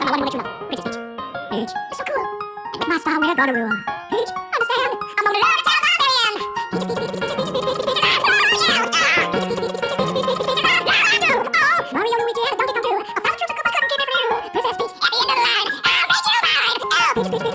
wanted to let you know. Princess Peach. Peach, you're so cool. With my style, we're gonna rule. Peach, understand? I'm gonna learn to tell my man. Peach, peach, peach, peach, peach, peach, peach, peach, peach, Mario, Luigi, and Donkey Kong too. A thousand troops of Koopas couldn't keep me from you. Princess Peach, at the end of the line. I'll make you mine. Peach, peach, peach.